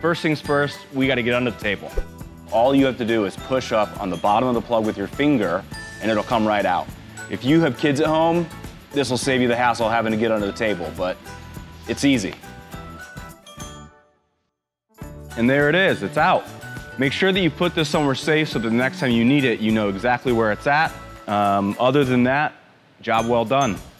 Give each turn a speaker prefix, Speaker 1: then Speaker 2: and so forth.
Speaker 1: First things first, we gotta get under the table. All you have to do is push up on the bottom of the plug with your finger and it'll come right out. If you have kids at home, this will save you the hassle of having to get under the table, but it's easy. And there it is, it's out. Make sure that you put this somewhere safe so that the next time you need it, you know exactly where it's at. Other than that, job well done.